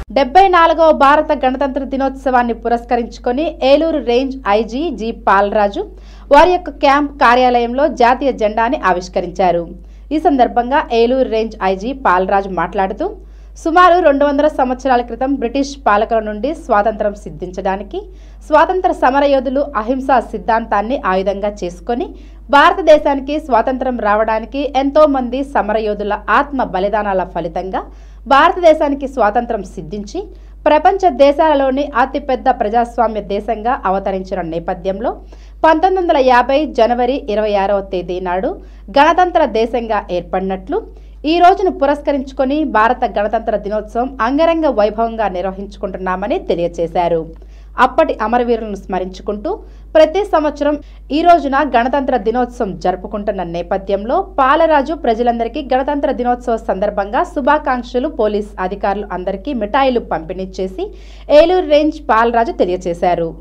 74వ భారత గణతంత్ర దినోత్సవాన్ని పురస్కరించుకొని Eluru range IG G Palaraju వారి యొక్క క్యాంప్ కార్యాలయంలో జాతీయ జెండాని ఆవిష్కరించారు। ఈ సందర్భంగా ఏలూరు రేంజ్ ఐజీ పాలరాజు మాట్లాడుతూ సుమారు 200 సంవత్సరాల క్రితం బ్రిటిష్ పాలకుల నుండి స్వాతంత్రం సిద్ధించడానికి స్వాతంత్ర సమరయోధులు అహింసా సిద్ధాంతాన్ని ఆయుధంగా చేసుకొని భారతదేశానికి స్వాతంత్రం రావడానికి ఎంతో మంది సమరయోధుల ఆత్మ బలిదానాల ఫలితంగా భారతదేశానికి స్వాతంత్రం సిద్ధించి ప్రపంచ దేశాలలోని అతిపెద్ద ప్రజాస్వామ్య దేశంగా అవతరించిన నేపథ్యంలో 1950 జనవరి 26వ తేదీ నాడు గణతంత్ర దేశంగా ఏర్పడినట్లు ఈ రోజును పురస్కరించుకొని భారత గణతంత్ర దినోత్సవం అంగరంగ వైభవంగా నిర్వహించుకుంటున్నామని తెలియజేశారు। అప్పటి అమరవీరులను స్మరించుకుంటూ ప్రతి సంవత్సరం ఈ రోజున గణతంత్ర దినోత్సవం జరుపుకుంటున్న నేపథ్యంలో పాలరాజు ప్రజలందరికీ గణతంత్ర దినోత్సవ సందర్భంగా శుభాకాంక్షలు పోలీస్ అధికారులు అందరికీ మిఠాయిలు పంపిణీ చేసి ఏలూరు రేంజ్ పాలరాజు తెలియజేశారు।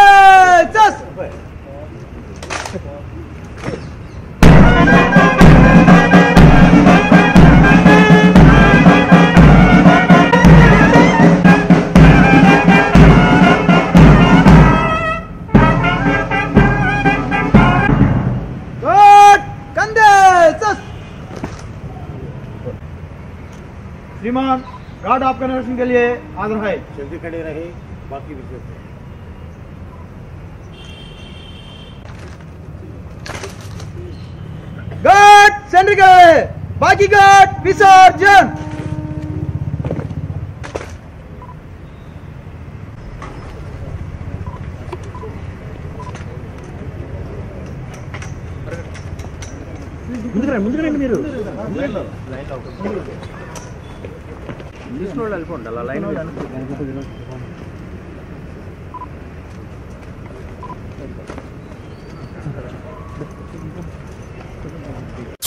श्रीमान गार्ड आपका निरीक्षण के लिए हाजिर है। जल्दी खड़े रहे, बाकी विषय गार्ड सेंटर गए, बाकी गार्ड विसर्जन। ముందుకు రండి మీరు వెళ్ళిపోండి అలా లైన్